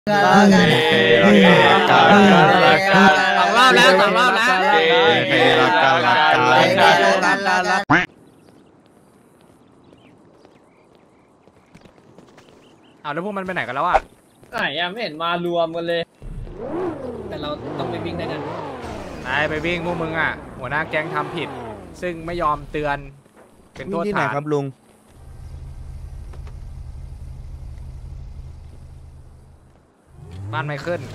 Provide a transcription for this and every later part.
สองรอบแล้วเอาแล้วพวกมันไปไหนกันแล้วอ่ะไหนอะไม่เห็นมารวมกันเลยแต่เราต้องไปวิ่งด้วยกันไปวิ่งพวกมึงอ่ะหัวหน้าแก๊งทำผิดซึ่งไม่ยอมเตือนเป็นโทษฐานครับลุงบ้านไมเคิล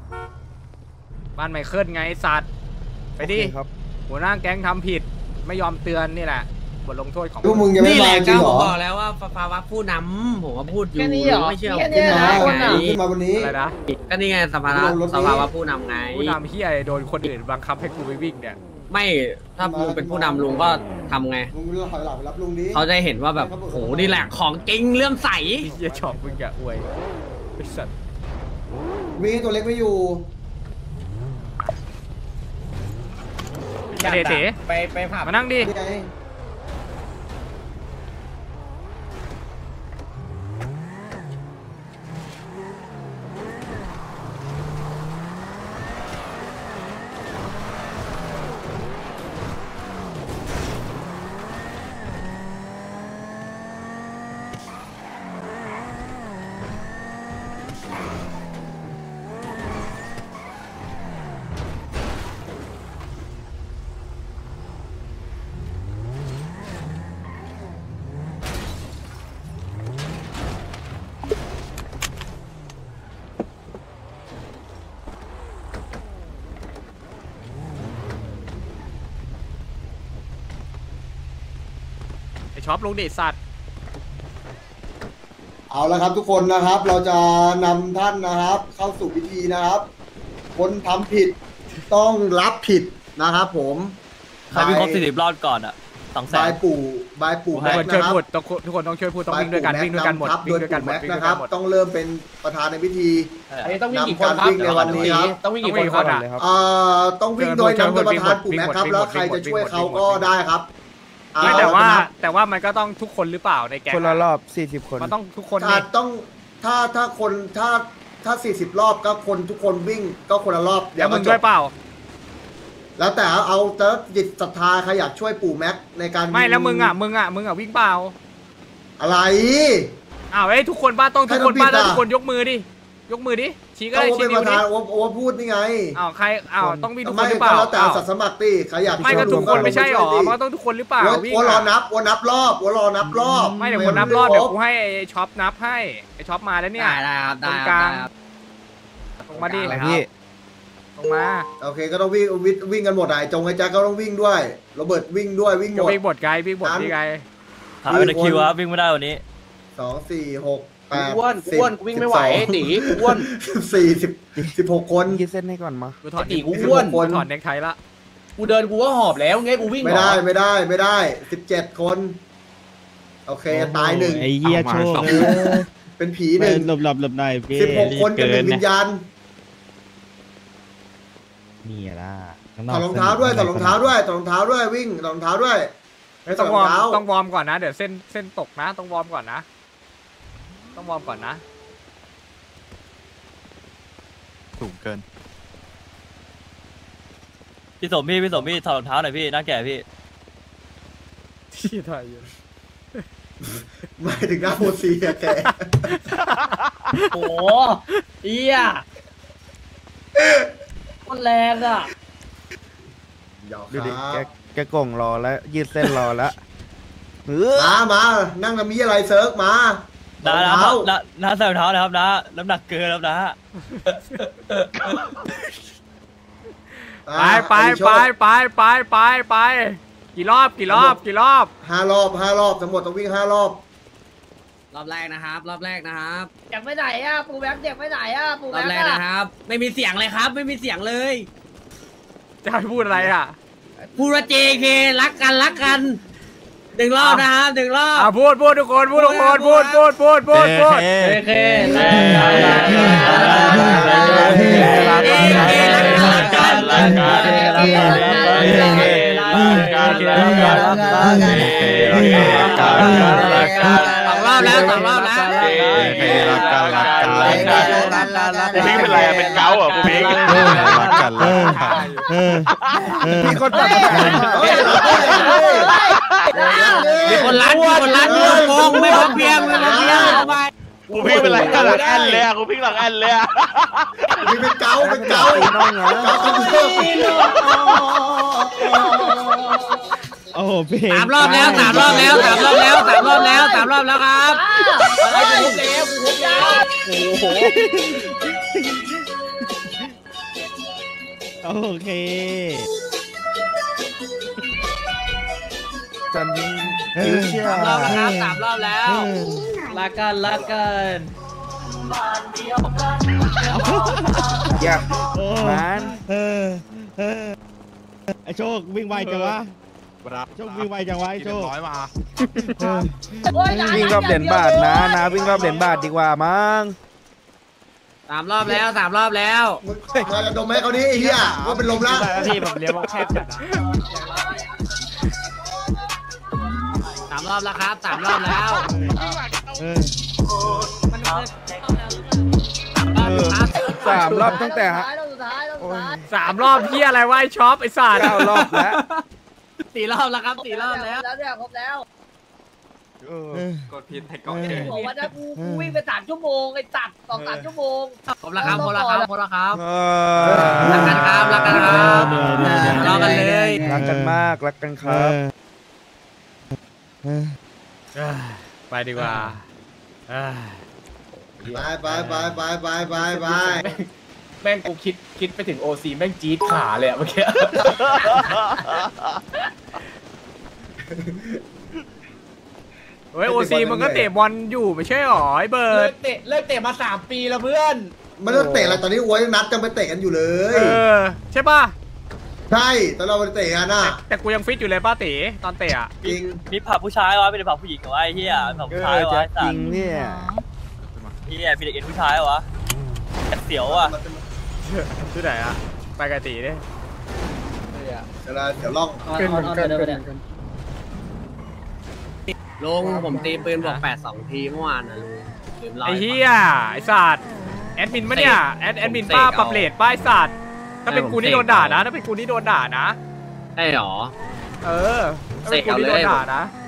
ไงสัตว์ไปดิหัวหน้าแก๊งทำผิดไม่ยอมเตือนนี่แหละบทลงโทษของมึงยังไม่มาจริงเหรอผมบอกแล้วว่าภาวะผู้นำผมว่าพูดอยู่ไม่เชื่อขึ้นมาวันนี้อะไรนะก็นี่ไงสภาวะผู้นำไงผู้นำที่ไอ้โดนคนอื่นบังคับให้กูไปวิ่งเนี่ยไม่ถ้าลุงเป็นผู้นำลุงก็ทำไงเขาจะเห็นว่าแบบโหนี่แหละของจริงเรื่องใสเหี้ยชอบมึงอะอวยไอ้สัตว์มีตัวเล็กไม่อยู่เต๋ไปผับมานั่งดิช็อปลงดิสัตว์เอาละครับทุกคนนะครับเราจะนำท่านนะครับเข้าสู่พิธีนะครับคนทำผิดต้องรับผิดนะครับผมใครมีครบ40รอบก่อนอ่ะ200,000 บายปู่แม็กนะครับทุกคนต้องช่วยพูดต้องวิ่งด้วยกันหมดวิ่งด้วยกันหมดนะครับต้องเริ่มเป็นประธานในพิธีต้องวิ่งกี่คนครับในวันนี้ครับต้องวิ่งกี่คนอ่ะต้องวิ่งโดยนำโดยประธานปู่แม็กครับแล้วใครจะช่วยเขาก็ได้ครับแต่ว่ามันก็ต้องทุกคนหรือเปล่าในแก๊งคนละรอบ40คนมันต้องทุกคนต้องถ้าคนถ้า40รอบก็คนทุกคนวิ่งก็คนละรอบแล้วมึงช่วยเปล่าแล้วแต่เอาแต่จิตศรัทธาใครอยากช่วยปู่แม็กในการไม่แล้วมึงอ่ะวิ่งเปล่าอะไรทุกคนบ้านต้องทุกคนบ้านแล้วทุกคนยกมือดิชี้ก็ได้ชี้นิ้วดิโอ้พูดนี่ไงใครต้องมีทุกคนหรือเปล่าแล้วแต่ศาสมัครดิใครอยากไม่ก็ทุกคนไม่ใช่หรอมันต้องทุกคนหรือเปล่าวิ่งรอนับรอบไม่เดี๋ยวคนนับรอบเดี๋ยวกูให้ช็อปนับให้ไอช็อปมาแล้วเนี่ยได้ครับตรงกลางตรงมาดิพี่ตรงมาโอเคก็ต้องวิ่งกันหมดจงไอ้แจ็คก็ต้องวิ่งด้วยโรเบิร์ตวิ่งด้วยวิ่งหมดวิ่งบทไกลวิ่งบทที่ไกลหาเป็นคิวครับวิ่งไม่ได้วันนี้ 2 4 6 อ้วนกูวิ่งไม่ไหวตีอ้วน 16คนยืดเส้นให้ก่อนมากูถอดตีกูอ้วนถอดเน็กไทละกูเดินกูก็หอบแล้วไงกูวิ่งไม่ได้17คนโอเคตาย1 ไอ้เหี้ยโชว์เป็นผี1 หลบหน่อยพี่ 16คนกับ1วิญญาณนี่ล่ะถอดรองเท้าด้วยวิ่งถอดรองเท้าด้วยต้องวอร์มก่อนนะเดี๋ยวเส้นตกนะต้องวอร์มก่อนนะสูงเกินพี่สมพี่ถอดรองเท้าหน่อยพี่น่าแก่พี่ที่ไทยอยู่ไม่ถึงหน้าโมซีอะแกโอ้เอี้ยคนแรงอ่ะดูดิแกกงรอแล้วยืดเส้นรอแล้วมานั่งทำมีอะไรเซิร์ฟมาน้าใส่รองเท้านะครับน้ำหนักเกินแล้วนะไปกี่รอบ 5 รอบทั้งหมดต้องวิ่ง5 รอบแรกนะครับอยากไปไหนอ่ะปูแบ็คอยากไปไหนอ่ะปูแบ็ครอบแรกนะครับไม่มีเสียงเลยครับไม่มีเสียงเลยจะให้พูดอะไรอ่ะพูดว่า JK รักกัน1 รอบนะครับ1 รอบพูดทุกคนพูดJK 2 รอบแล้วกูพิงเป็นไรอะเป็นเกาเหรอกูพิงรักกันเลยมีคนตัดมีคนรัดด้วยโกงไม่พอเพียงทำไมกูพิงเป็นไรหลังแอนเลยอะกูพิงหลังแอนเลยอะมีเป็นเกาน้องนะเกาคอมพิวเตอร์โอ้โหเพลงสามรอบแล้วครับอ้าวโอเคจันคิวเชีย 3 รอบแล้วครับ3 รอบแล้วลากันอยากมันไอโชควิ่งไวจังวะโชควิ่งไวจังวะไอโชควิ่งรอบเหรียญบาทนะวิ่งรอบเหรียญบาทดีกว่ามั้ง 3 รอบแล้วเราจะดมให้เขาดิไอ้เหี้ยว่าเป็นลมแล้วพี่ผมเลี้ยงว่าแคบจัด 3 รอบแล้วครับ3 รอบแล้ว 3 รอบตั้งแต่สุดท้าย 3 รอบพี่อะไรวะไอ้ช็อปไอ้สัตว์ 9 รอบแล้ว 4 รอบแล้วครับ4 รอบแล้วแล้วเนี่ยครบแล้วกดผิดให้ก่อนเลยบอกว่าถ้ากูวิ่งไป3 ชั่วโมงไอ้ตัดต่อ3 ชั่วโมงครบแล้วครับรักกันครับรัรักกันครับรอกันเลยรักกันมากรักกันครับไปดีกว่าไปแม่งกูคิดไปถึงโอซีแม่งจี๊ดขาเลยอะเมื่อกี้เฮ้ยโอซีมันก็เตะบอลอยู่ไม่ใช่หรอไอ้เบิเลิร์ดกเตะมา3 ปีแล้วเพื่อนไม่ต้องเตะอะไรตอนนี้โว้ยนัดจะไปเตะกันอยู่เลยใช่ป่ะใช่ตอนเราไปเตะกันน่ะแต่กูยังฟิตอยู่เลยป้าเต๋ตอนเตะอ่ะจริงมีผับผู้ชายวะไม่ได้ผับผู้หญิงเหรอไอ้เหี้ยผับผู้ชายวะจริงเนี่ยเหี้ยมีเด็กเอ็นผู้ชายวะเสียวอ่ะที่ไหนอ่ะไปกับตีดิเดี๋ยวล่องลุงผมตีปืนบอก8 2 ทีเมื่อวานนะลืมเล่าไอ้เหี้ยไอ้สัตว์แอดมินปะเนี่ยแอดมินป้าปรับเลทป้าไอ้สัตว์ถ้าเป็นกูนี่โดนด่านะถ้าเป็นกูนี่โดนด่านะใช่หรอถ้าเป็นกูนี่โดนด่านะเ